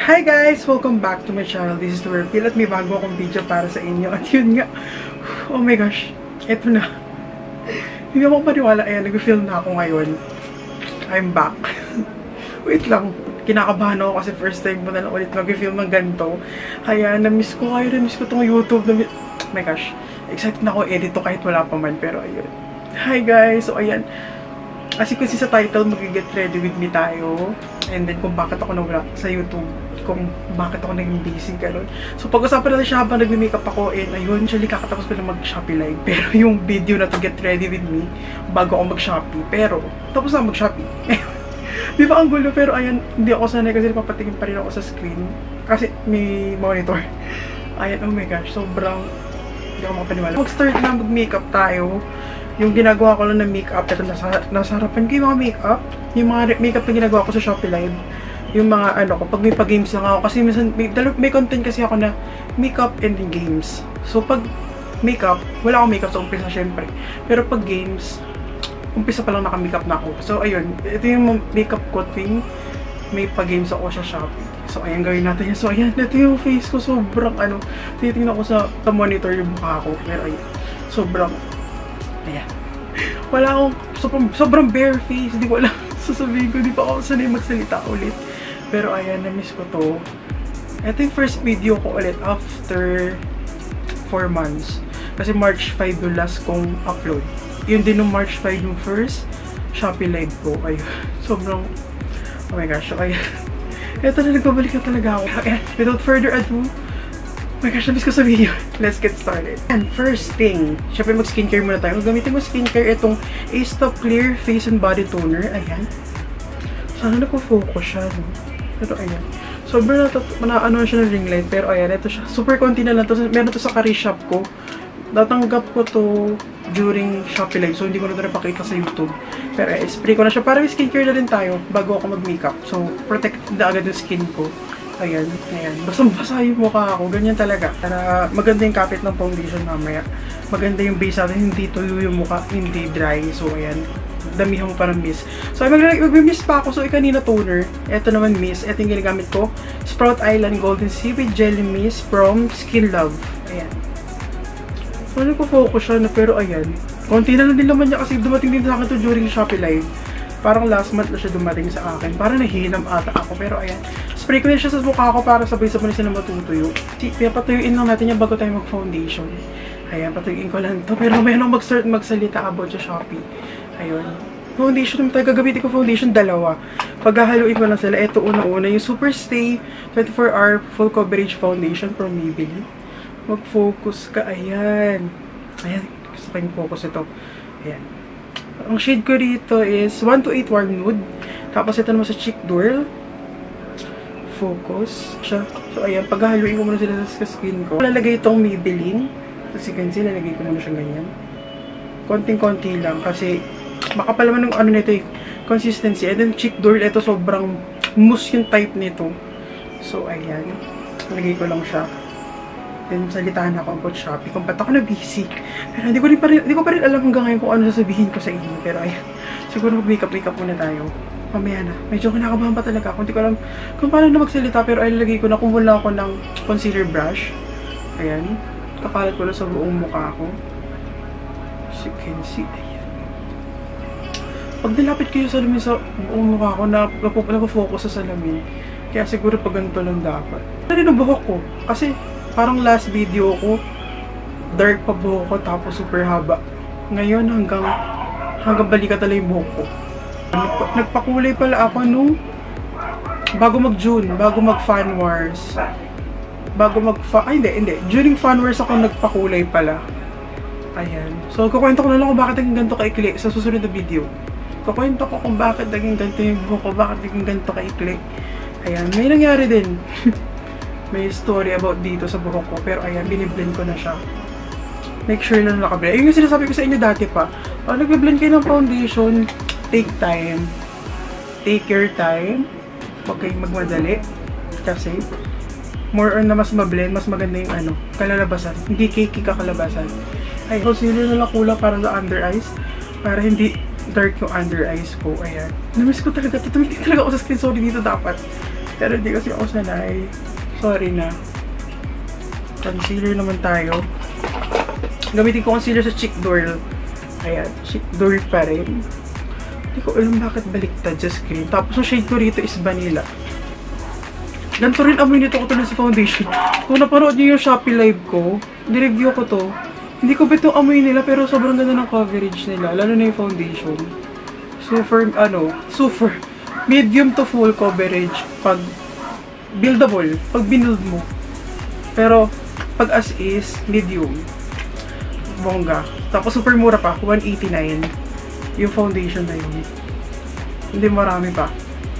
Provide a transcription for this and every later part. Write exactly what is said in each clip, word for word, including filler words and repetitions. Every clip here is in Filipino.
Hi guys! Welcome back to my channel. This is Tuwerpil at may bago akong video para sa inyo. At yun nga, oh my gosh, eto na. Hindi ako paniwala. Ayan, nag-film na ako ngayon. I'm back. Wait lang. Kinakabahan ako kasi first time ko na lang ulit mag-film ng ganito. Kaya, na-miss ko kayo. Na-miss ko itong YouTube. Oh my gosh. Excited na ako edit to kahit wala pa man. Pero ayun. Hi guys! So ayan. Kasi kasi sa title, mag-get ready with me tayo. And then kung bakit ako nawala sa YouTube. Kung bakit ako naging busy gano'n. So pag-usapan natin siya habang nag-makeup ako. And ayun, actually kakatapos ko na mag-Shopee live. Pero yung video na to, get ready with me, bago ako mag-Shopee. Pero, tapos na mag-Shopee. Di ba ang gulo? Pero ayan, hindi ako sanay kasi papatingin pa rin ako sa screen. Kasi may monitor. Ayan, oh my gosh, sobrang hindi ako makapaniwala. Mag-start na mag-makeup tayo. Yung ginagawa ko lang na makeup, ito nasa, nasa harapan ko yung mga makeup. Yung mga makeup na ginagawa ko sa Shopee Live. Yung mga ano ko, pag may pag-games lang ako. Kasi minsan, may, may content kasi ako na makeup and games. So pag makeup, wala akong makeup sa umpisa syempre. Pero pag games, umpisa pa lang naka-makeup na ako. So ayun, ito yung makeup ko tuwing may pag-games ako sa Shopee. So ayan, gawin natin yan. So ayan, ito yung face ko, sobrang ano, titingnan ko sa, sa monitor yung mukha ko. Pero ayan, sobrang ayan. Wala akong, sobrang, sobrang bare face. Hindi ko alam sasabihin ko. Hindi pa ako sanay magsalita ulit. Pero ayan, na-miss ko to. Ito yung first video ko ulit after four months. Kasi March five yung last kong upload. Yun din yung March five yung first Shopee live ko. Ayun. Sobrang, oh my gosh. So ayan. Ito na, nagbabalik na talaga ako. Ayan. Without further ado, oh my gosh, nabis ko sa video. Let's get started. And first thing, syempre mag-skincare muna tayo. Gamitin mo skincare itong A-Stop Clear Face and Body Toner. Ayan. Sana nagpo-focus siya, no? Pero ayan. Sobrang na ano siya ng ring light. Pero ayan, ito siya. Super konti na lang to. Meron to sa Kari Shop ko. Natanggap ko to during Shopee Live. So, hindi ko na ito napakita sa YouTube. Pero eh, spray ko na siya. Para may skincare na rin tayo bago ako mag-makeup. So, protect na agad yung skin ko. Ayan, ayan. Basang-basa yung mukha ako. Ganyan talaga. Para maganda yung kapit ng foundation mamaya. Maganda yung base natin. Hindi tuyo yung mukha. Hindi dry. So, ayan. Damihan mo parang mist. So, mag-mist pa ako. So, kanina toner. Ito naman mist. Ito yung ginagamit ko. Sprout Island Golden Seaweed Jelly Mist from Skin Love. Ayan. So, nagpo-focus siya na. Pero, ayan. Konti na lang din naman niya kasi dumating din sa akin to during Shopee Live. Parang last month na siya dumating sa akin. Parang nahihinam ata ako. Pero, ayan. Spray ko na siya sa mukha ko para sabay-sabay na sila matutuyo. Kaya patuyuin lang natin yan bago tayo mag-foundation. Ayan, patuyuin ko lang to. Pero may nang mag-start magsalita about sa Shopee. Ayun. Foundation naman tayo. Gagamitin ko foundation dalawa. Paghahaluin ko lang sila. Ito una-una. Yung Super Stay twenty-four hour Full Coverage Foundation from Maybelline. Mag-focus ka. Ayan. Ayan. Gusto ko yung focus ito. Ayan. Ang shade ko rito is one to eight Warm Nude. Tapos ito naman sa Cheek Duel. Focus siya. So, ayan. Paghahaluin ko muna sila sa skin ko. Lalagay itong Maybelline. Kasi ganyan, lalagay ko muna siya ganyan. Konting-konti lang. Kasi, makapal naman yung ano nito eh. Consistency. And then, Cheek Duel. Ito, sobrang mousse yung type nito. So, ayan. Lalagay ko lang siya. Then, salitaan ako about Shopee. Kung ba't ako na busy. Pero, hindi ko, rin pa rin, hindi ko pa rin alam hanggang ngayon kung ano sasabihin ko sa inyo. Pero, ayan. Siguro mag-makeup-makeup muna tayo. Mamaya na. Medyo kinakabahan pa talaga ako. Hindi ko alam kung paano na magsalita. Pero ay lalagay ko na. Kumuha ako ng concealer brush. Ayan. Kakalat ko na sa buong mukha ko. As you can see. Ayan. Pag nilapit ko yung salamin sa buong mukha ko, na napofocus sa salamin. Kaya siguro pag ganito lang dapat. Ano rin ang buhok ko? Kasi parang last video ko, dark pa buhok ko tapos super haba. Ngayon hanggang hanggang balikat talaga yung buhok ko. Nagpakulay pala ako nung bago mag-June, bago mag-Fan Wars. Bago mag-fa... Ay, hindi, hindi. During Fan Wars ako nagpakulay pala. Ayan. So, kukwento ko na lang kung bakit naging ganito kaikli sa susunod na video. Kukwento ko kung bakit naging ganito yung buhok ko, bakit naging ganito kaikli. Ayan. May nangyari din. May story about dito sa buhok ko. Pero ayan, biniblend ko na siya. Make sure na nakablend. Ayun yung sinasabi ko sa inyo dati pa. Pag nagbiblend kayo ng foundation, take time. Take your time. Huwag kayong magmadali. Kasi, more on na mas mablend, mas maganda yung ano, kalalabasan. Hindi cakey ka kalabasan. Ay, concealer na lang kulang para sa under eyes. Para hindi dark yung under eyes ko. Ayan. Namiss ko talaga. Tumitig talaga ako sa screen. Sorry dito dapat. Pero hindi kasi ako sanay. Sorry na. Concealer naman tayo. Gamitin ko concealer sa Cheek Doll. Ayan, Cheek Doll pa rin. Hindi ko alam bakit baliktad sa screen. Tapos ang shade ko rito is vanilla. Ganito rin amoy nito ko ito na sa foundation. Kung napanood niyo yung Shopee live ko, nireview ko to. Hindi ko ba itong amoy nila pero sobrang ganda ng coverage nila. Lalo na yung foundation. Super, ano, super. Medium to full coverage pag buildable. Pag binuild mo. Pero pag as is, medium. Bongga. Tapos super mura pa. one eighty-nine. Yung foundation na yun. Hindi marami pa.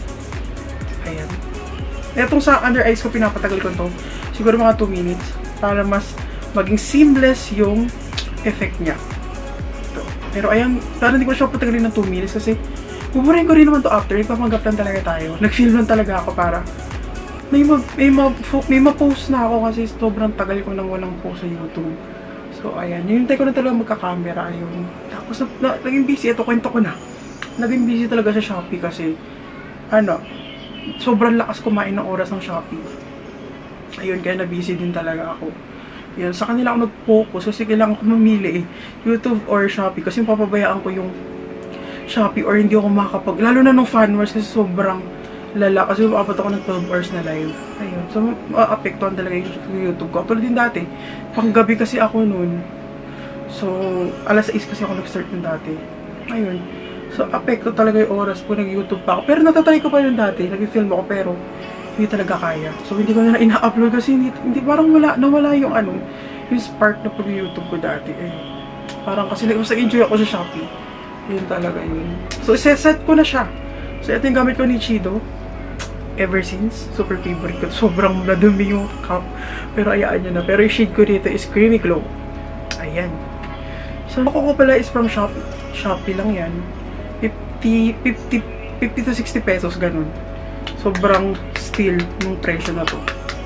Ayan. Etong sa under eyes ko, pinapatagal ko to. Siguro mga two minutes. Para mas maging seamless yung effect niya. Ito. Pero ayan, parang hindi ko siya patagalin ng two minutes kasi buburahin ko rin naman to after. Ipapanggap lang talaga tayo. Nag-film lang talaga ako para may ma may ma may ma-post na ako kasi sobrang tagal ko nang walang post sa YouTube. So ayan, hinintay ko na talaga magka-camera. Ayun. Tapos na, na, naging busy. Ito, kwento ko na. Naging busy talaga sa Shopee kasi ano, sobrang lakas kumain ng oras ng Shopee. Ayun, kaya na-busy din talaga ako. Yun, sa kanila ako nag-focus kasi kailangan ko mamili eh. YouTube or Shopee kasi papabayaan ko yung Shopee or hindi ako makakapag... Lalo na nung fan wars kasi sobrang lala kasi maabot ako ng twelve hours na live. Ayun, so maapektuhan talaga yung YouTube ko. Actually din dati, panggabi kasi ako noon. So, alas sais kasi ako nag-start nun dati. Ayun. So, apekto talaga yung oras po nag-YouTube pa ako. Pero natatry ko pa yun dati. Nag-film ako pero hindi talaga kaya. So, hindi ko na ina-upload kasi hindi, hindi parang wala, nawala yung ano, yung spark na pag-YouTube ko dati. Eh, parang kasi mas nag-enjoy ako sa Shopee. Yun talaga yun. So, set ko na siya. So, ito yung gamit ko ni Chido. Ever since. Super favorite ko. Sobrang nadumi yung cup. Pero ayaan nyo na. Pero yung shade ko dito is Creamy Glow. Ayan. So, ako ko pala is from Shopee. Shopee lang yan. fifty, fifty, fifty to sixty pesos, ganun. Sobrang steal ng presyo na to.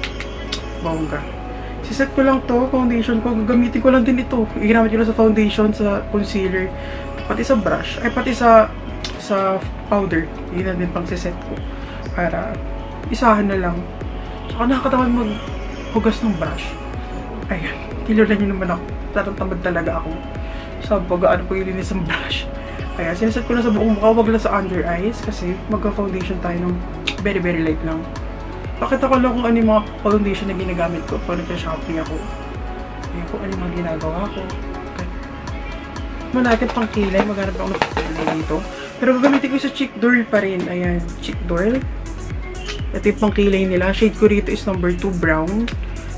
Bongga. Siset ko lang to, foundation ko. Gagamitin ko lang din ito. Ginamit ko lang sa foundation, sa concealer, pati sa brush, ay pati sa sa powder. Yun na din pang siset ko. Para isahan na lang. Saka nakakatawan maghugas ng brush. Ayan. Kilala nyo naman ako. Tatamad talaga ako. Sa bagaan po ilinis ng brush. Kaya sinaset ko na sa buong mukha, wag lang sa under eyes kasi magka-foundation tayo ng very very light lang. Pakita ko lang kung ano yung mga foundation na ginagamit ko pag nagka-shopping ako. Ayan kung ano yung mga ginagawa ko. Okay. Malakit pang kilay, maghanap ako ng kilay dito. Pero gagamitin ko sa Cheek Doll pa rin. Ayan, Cheek Doll. Ito yung pang kilay nila. Shade ko rito is number two brown.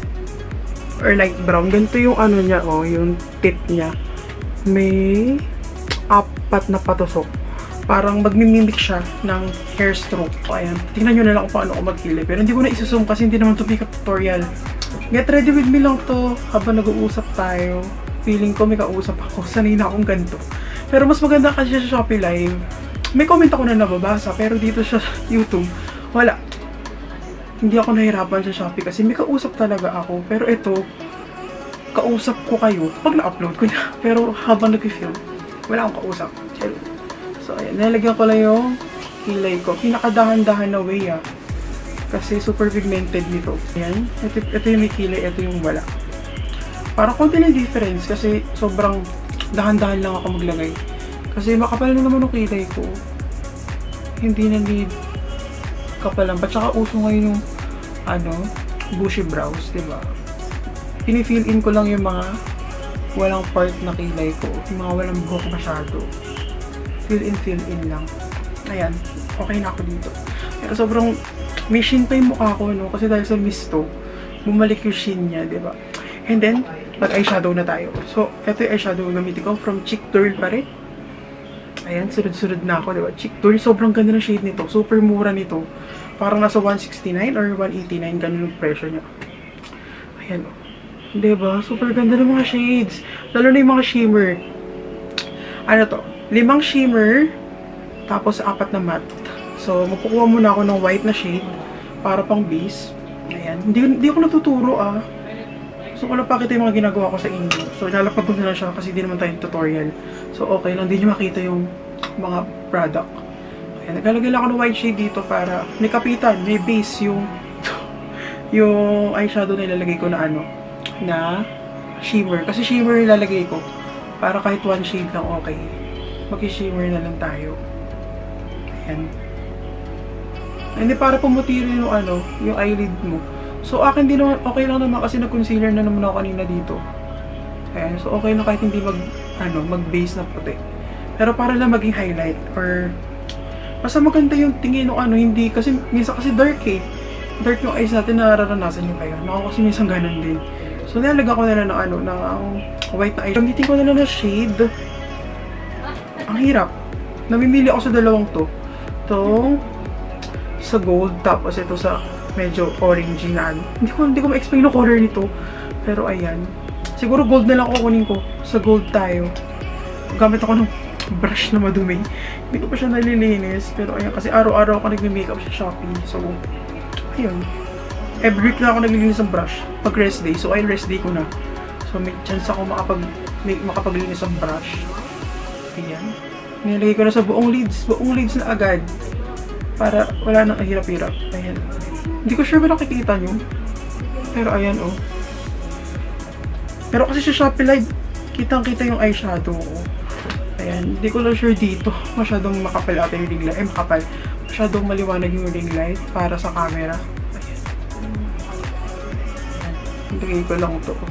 Or light brown. Ganito yung ano niya, oh, yung tip niya. May apat na patusok. Parang magmimimik siya ng hair stroke. O, ayan. Tingnan nyo na lang kung paano ako magkilay. Pero hindi ko na isuzoom kasi hindi naman ito makeup tutorial. Get ready with me lang to habang nag-uusap tayo. Feeling ko may kausap ako. Sanay na akong ganito. Pero mas maganda kasi siya sa Shopee Live. May comment ako na nababasa. Pero dito sa YouTube, wala. Hindi ako nahirapan sa Shopee kasi may kausap talaga ako. Pero ito, kausap ko kayo pag na-upload ko na. Pero habang nag-film, wala akong kausap. So, ayan. Nalagyan ko lang yung kilay ko. Pinakadahan-dahan na way, ah. Kasi super pigmented nito. Ayan. Ito, ito yung may kilay. Ito yung wala. Parang konti lang difference. Kasi sobrang dahan-dahan lang ako maglagay. Kasi makapal na naman yung kilay ko. Hindi na need kapalan. Ba't saka uso ngayon yung ano, bushy brows, diba? Pini-fill in ko lang yung mga walang part na kilay ko. Yung mga walang buhok masyado. Fill in, fill in lang. Ayan. Okay na ako dito. Pero sobrang may sheen pa yung mukha ko, no? Kasi dahil sa misto, bumalik yung sheen niya, diba? And then, mag-eyeshadow na tayo. So, ito yung eyeshadow na gamitin ko from Cheek Doll pa rin. Ayan, sunod-sunod na ako, diba? Cheek Doll, sobrang ganda ng shade nito. Super mura nito. Parang nasa one sixty-nine or one eighty-nine, ganun yung presyo niya. Ayan, o. Diba? Super ganda ng mga shades. Lalo na yung mga shimmer. Ano to? Limang shimmer, tapos apat na matte. So, magkukuha muna ako ng white na shade para pang base. Ayan. Hindi, hindi ako natuturo, ah. So, kung napakita yung mga ginagawa ko sa inyo. So, ilalapag ko na lang siya kasi hindi naman tayo tutorial. So, okay lang. Hindi nyo makita yung mga product. Ayan, naglalagay lang ako ng white shade dito para may kapitan, may base yung yung eyeshadow na ilalagay ko na ano, na shimmer. Kasi shimmer ilalagay ko para kahit one shade lang okay. Mag-shimmer na lang tayo. Ayan. Hindi para pumuti rin yung ano, yung eyelid mo. So akin din naman, okay lang naman kasi nag-concealer na naman ako kanina dito. Ayan, so okay na kahit hindi mag, ano, mag-base na puti. Pero para lang maging highlight or basta maganda yung tingin ng ano, hindi kasi minsan kasi dark eh. Dark yung eyes natin, nararanasan nyo kayo. Ako kasi minsan ganun din. So nilagyan ko na lang ng ano, ng white na eyes. Gamitin ko na lang na shade. Ang hirap. Namimili ako sa dalawang to. Itong sa gold, tapos ito sa medyo orangey na ano. Hindi ko, hindi ko ma-explain yung color nito. Pero ayan. Siguro gold na lang kukunin ko. Sa gold tayo. Gamit ako ng brush na madumi. Hindi ko pa siya nalilinis. Pero ayan, kasi araw-araw ako nagme-makeup sa Shopee. So, ayun. Every week na ako naglilinis ng brush. Pag rest day. So, ay rest day ko na. So, may chance ako makapag, may, makapaglinis ng brush. Ayan. Nilagay ko na sa buong lids. Buong lids na agad. Para wala nang hirap-hirap. Ayan. Hindi ko sure ba nakikita nyo. Pero ayan, oh. Pero kasi sa Shopee Live, kitang-kita yung eyeshadow ko. Ayan. Hindi ko lang sure dito. Masyadong makapal ata yung ring light. Eh, makapal. Masyadong maliwanag yung ring light para sa camera. Ayan. Hintagay ko lang ito.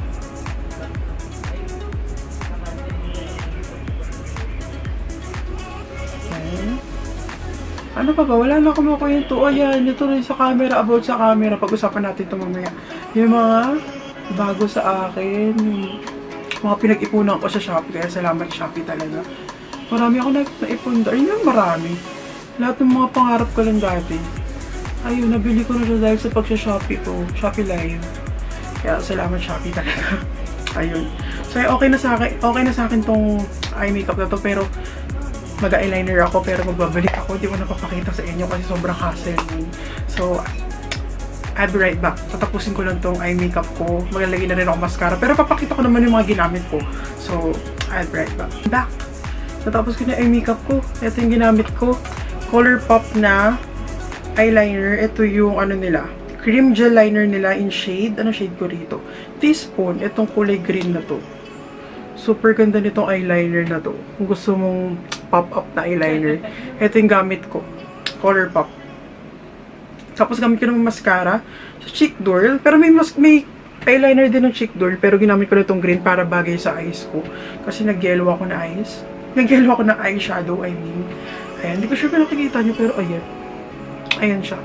Ayan. Ano pa ba? Wala na ako makwento. Ayan. Ito rin sa camera. About sa camera. Pag-usapan natin ito mamaya. Yung mga bago sa akin. Mga pinag-ipunan ko sa Shopee. Kaya salamat Shopee talaga. Marami ako na-ipon. Ayun lang, marami. Lahat ng mga pangarap ko lang dati. Ayun, nabili ko na siya dahil sa pag-Shopee ko. Shopee Live. Kaya salamat Shopee talaga. Ayun. So, okay na sa akin. Okay na sa akin tong eye makeup na to. Pero, mag-eyeliner ako. Pero magbabalik ako. Hindi ko napapakita sa inyo kasi sobrang hassle yun. So, I'll be right back. Tatapusin ko lang tong eye makeup ko. Maglalagay na rin ako mascara. Pero papakita ko naman yung mga ginamit ko. So, I'll be right back. Back. Natapos ko na eye makeup ko. Ito yung ginamit ko. Colourpop na eyeliner. Ito yung ano nila. Cream gel liner nila in shade. Ano shade ko rito? Teaspoon. Itong kulay green na to. Super ganda nitong eyeliner na to. Kung gusto mong pop-up na eyeliner. Ito yung gamit ko. Colourpop. Tapos gamit ko ng mascara sa Cheek Doll. Pero may, mas, may eyeliner din ng Cheek Doll. Pero ginamit ko na itong green para bagay sa eyes ko. Kasi nag-yellow ako na eyes. Nag-yellow ako na eyeshadow, I mean. Ayan, hindi ko sure kung nakikita nyo, pero ayan. Ayan siya.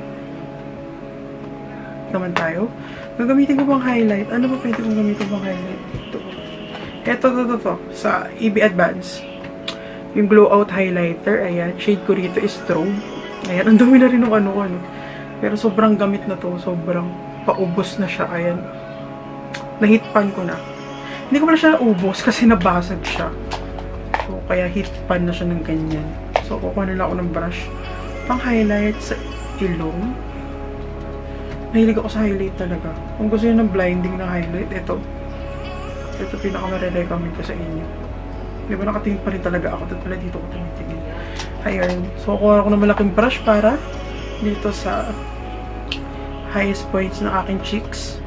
Naman tayo. Gagamitin ko bang highlight? Ano ba pwede kong gamitin bang highlight dito? Ito, ito, ito, ito. Sa E B Advance. Yung Glow Out Highlighter. Ayan. Shade ko rito is Strobe. Ayan. Ang dumi na rin ng ano ko, ano. Pero sobrang gamit na to. Sobrang paubos na siya. Ayan. Nahitpan ko na. Hindi ko pala siya naubos kasi nabasag siya. So, kaya hitpan na siya ng ganyan. So, kukuha nila ako ng brush. Pang-highlight sa ilong. Mahilig ako sa highlight talaga. Kung gusto nyo ng blinding na highlight, ito. Ito pinaka-recommend ko sa inyo. Di ba nakatingin pa rin talaga ako. Dito pala dito ko tumitingin. Ayan. So, kukuha ako ng malaking brush para dito sa highest points ng aking cheeks.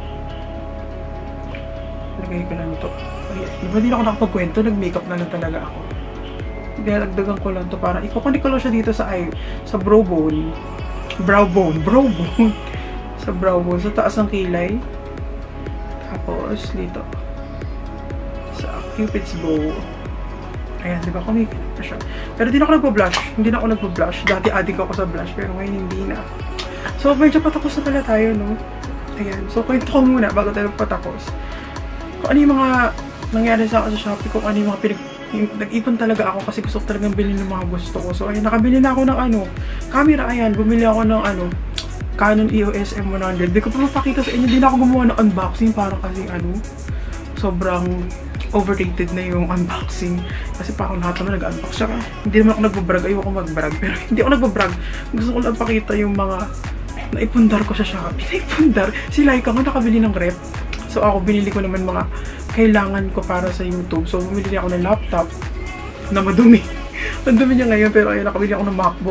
Lagay ko lang ito. Ayan. Di ba di na ako nakapagkwento? Nag-makeup na lang talaga ako. Dinagdagan ko lang to para ikukunik ko lang siya dito sa eye, sa brow bone. Brow bone. Brow bone. Sa brow bone. Sa taas ng kilay. Tapos, dito. Sa Cupid's bow. Ayan, di ba? Kumikita pa siya. Pero di na ako nagpa-blush. Hindi na ako nagpa-blush. Dati addict ako sa blush. Pero ngayon hindi na. So, medyo patapos na pala tayo, no? Ayan. So, kwento ko muna bago tayo patapos. Kung ano yung mga nangyari sa akin sa Shopee. Kung ano yung mga pinag... Nag-ipon talaga ako kasi gusto ko talagang bilhin ng mga gusto ko. So, ayun. Nakabili na ako ng ano. Camera, ayan. Bumili ako ng ano. Canon E O S M one hundred. Hindi ko pa mapakita sa inyo. Hindi na ako gumawa ng unboxing. Parang kasi ano. Sobrang overrated na yung unboxing. Kasi parang lahat naman nag-unbox siya. Hindi naman ako nagbabrag. Ayoko magbrag. Pero hindi ako nagbabrag. Gusto ko lang pakita yung mga naipundar ko sa Shopee. Naipundar. Si Laika nga nakabili ng rep. So ako binili ko naman mga kailangan ko para sa YouTube. So bumili ako ng laptop na madumi. Ang dumi niya ngayon. Pero ayun, nakabili ako ng MacBook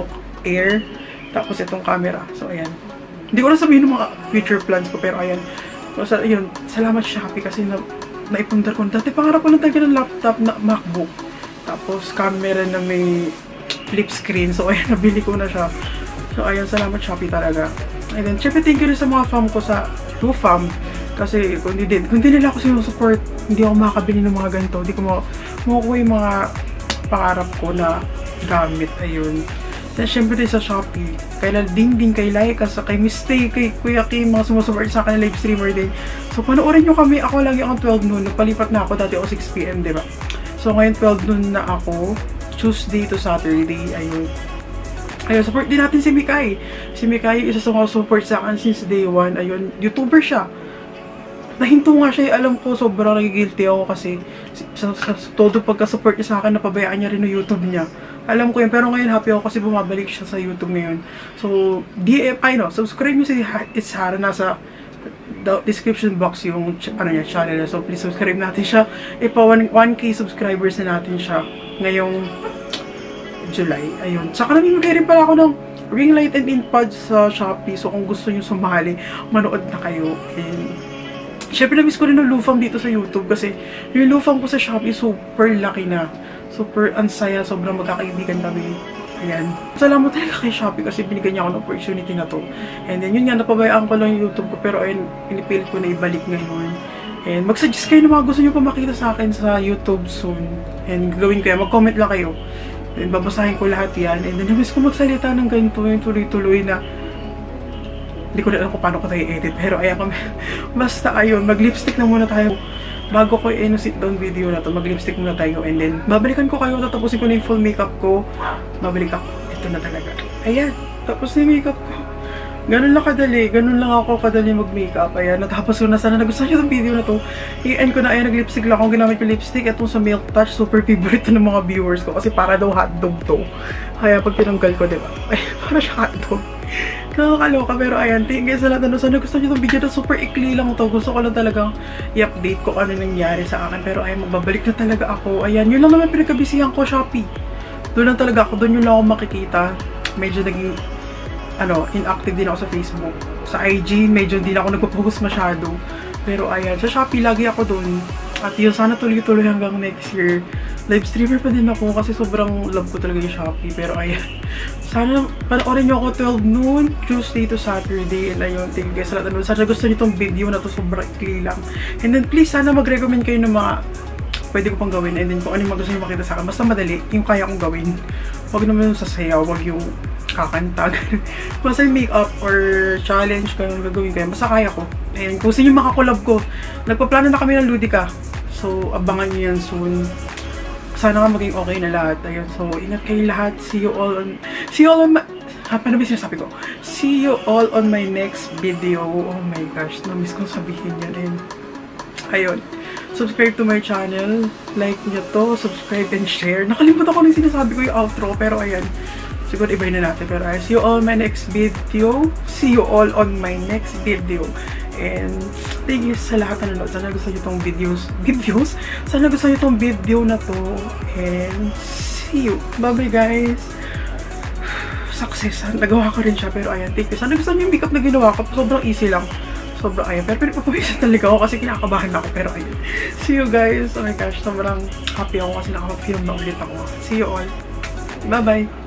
Air. Tapos itong camera. So, ayan. Hindi ko na sabihin ng mga future plans ko, pero ayan. So, ayun, salamat Shopee kasi na, naipundar ko. Dati pangarap ko lang talaga ng laptop na MacBook. Tapos, camera na may flip screen. So, ayan, nabili ko na siya. So, ayan, salamat Shopee talaga. And then, syempre, thank you rin sa mga fam ko sa True Fam. Kasi, kung hindi, kung hindi nila ako sinusupport, hindi ako makakabili ng mga ganito. Hindi ko makukuha yung mga pangarap ko na gamit. Ayun. Then, syempre din sa Shopee. Kay Ding Ding, kay Laika, sa kay Mistake, kay Kuya Kim, mga sumusupport sa akin na live streamer din. So, panoorin nyo kami. Ako lagi akong twelve noon. Nagpalipat na ako. Dati ako six p m, diba? So, ngayon twelve noon na ako. Tuesday to Saturday. Ayun. Ayun, support din natin si Mikay. Si Mikay, isa sa mga support sa akin since day one. Ayun, YouTuber siya. Nahinto nga siya, alam ko, sobrang nagigilty ako kasi sa, sa, sa todo pagka-support niya sa akin, napabayaan niya rin yung YouTube niya. Alam ko yun, pero ngayon happy ako kasi bumabalik siya sa YouTube ngayon. So, D M, ay no, subscribe niyo si It's Hara, nasa the description box yung ano niya, channel niya. So, please subscribe natin siya. Ipa one K subscribers na natin siya ngayong July. Ayun. Saka namimigay rin pala ako ng ring light and in-pod sa Shopee. So, kung gusto niyo sumali, manood na kayo. And syempre, na-miss ko rin yung lufang dito sa YouTube kasi yung lufang ko sa Shopee super laki na. Super ansaya, sobrang magkakaibigan kami. Ayan. Salamat talaga kay Shopee kasi binigyan niya ako ng opportunity na to. And then, yun nga, napabayaan ko lang yung YouTube ko pero ayun, pinipilit ko na ibalik ngayon. And mag-suggest kayo ng mga gusto niyo pa makita sa akin sa YouTube soon. And gagawin ko yan, mag-comment lang kayo. And babasahin ko lahat yan. And then, na-miss ko magsalita ng ganito, yung tuloy-tuloy na hindi ko na alam kung paano ko tayo edit. Pero ayan kami. Basta ayun, mag-lipstick na muna tayo. Bago ko i-end sit down video na to, mag-lipstick muna tayo. And then, babalikan ko kayo. Tatapusin ko na yung full makeup ko. Babalik ako. Ito na talaga. Ayan. Tapos na yung makeup ko. Ganun lang kadali. Ganun lang ako kadali mag-makeup. Ayan. Natapos ko na. Sana nagustuhan nyo itong video na to. I-end ko na. Ayan, nag-lipstick lang ako. Ginamit ko lipstick. Itong sa Milk Touch. Super favorite to ng mga viewers ko. Kasi para daw hotdog to. Kaya pag tinanggal ko, diba? Ay, para siya hotdog. Nakakaloka, pero ayan, thank you sa lahat na sana gusto nyo itong video na super ikli lang to. Gusto ko lang talagang i-update ko ano nangyari sa akin. Pero ayan, magbabalik na talaga ako. Ayan, yun lang naman pinagkabisihan ko, Shopee. Doon lang talaga ako, doon yun lang ako makikita. Medyo naging, ano, inactive din ako sa Facebook. Sa I G, medyo hindi na ako nagpo-post masyado. Pero ayan, sa Shopee, lagi ako doon. At yun, sana tuloy-tuloy hanggang next year. Live streamer pa din ako kasi sobrang love ko talaga yung Shopee. Pero ayan, sana panoorin nyo ako twelve noon, Tuesday to Saturday. And ayun, thank you guys sa lahat. Sana gusto nyo itong video na to, sobrang ikli lang. And then please, sana mag-recommend kayo ng mga pwede ko pang gawin. And then kung ano yung gusto nyo makita sa akin, basta madali, yung kaya kong gawin. Huwag naman yung sasayaw, huwag yung kakanta. Basta yung makeup or challenge, kaya gagawin ko yan. Basta kaya ko. And kung sino yung makakolab ko, nagpaplano na kami ng Ludica. So, abangan nyo yan soon. Sana nga maging okay na lahat. Ayun, so, ingat kayo lahat. See you all on... See you all on my... Ha, paano ba sinasabi ko? See you all on my next video. Oh my gosh, na-miss kong sabihin yan. And, ayun. Subscribe to my channel. Like nyo to. Subscribe and share. Nakalimutan ko na yung sinasabi ko yung outro. Pero, ayan. Siguro ibahin na natin. Pero, ayun. See you all on my next video. See you all on my next video. And thank you sa lahat na nanonood. Sana gusto nyo itong videos. Videos? Sana gusto nyo itong video na to. And see you. Bye-bye guys. Success. Nagawa ko rin siya. Pero ayan, thank you. Sana gusto nyo yung makeup na ginawa ko. Sobrang easy lang. Sobrang ayan. Pero pinagpapawisan talaga ako kasi kinakabahan ako. Pero ayun. See you guys. Oh my gosh. Sobrang happy ako kasi nakapag-film na ulit ako. See you all. Bye-bye.